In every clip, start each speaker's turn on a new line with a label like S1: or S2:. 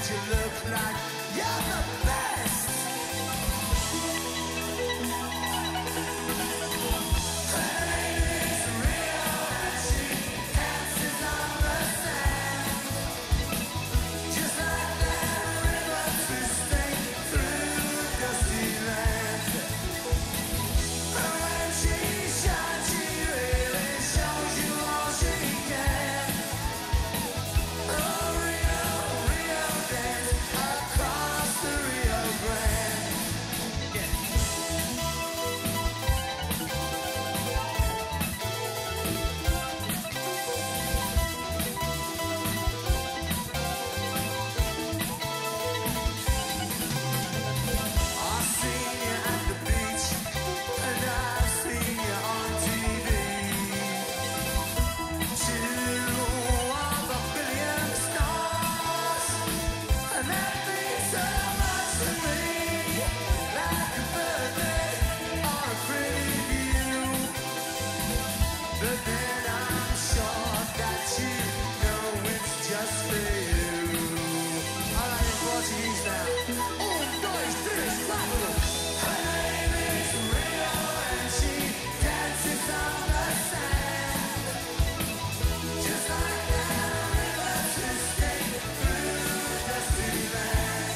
S1: you look like you're the best. Her name is Rio and she dances on the sand, just like that river twisting through dusty land. And when she shines, she really shows you all she can. Oh, Rio, Rio dance across the Rio Grande. I've seen you at the beach, and I've seen you on TV. 2 of a billion stars, and that means so much to me. Like a birthday or a pretty view. But then I'm sure that you know it's just for you. All right, in Portuguese now. 1, 2, 3, 4. Her name is Rio and she dances on the sand, just like that river twisting through dusty land.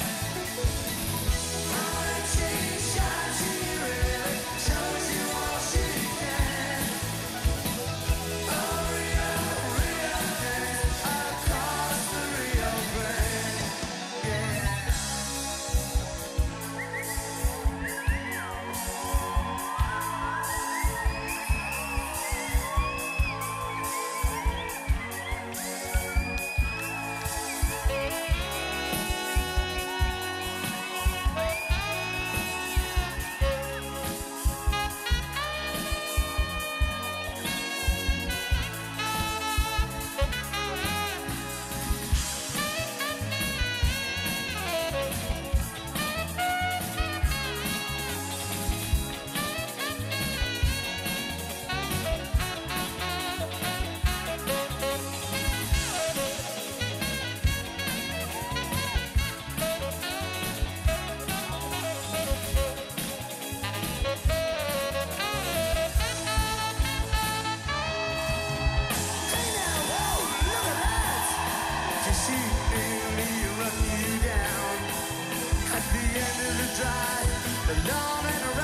S1: When she shines, she really shows you all she can. Oh, Rio, Rio dance across the Rio Grande. Yeah. Hey now, whoa, look at that! Did she nearly run you down? At the end of the drive, the long and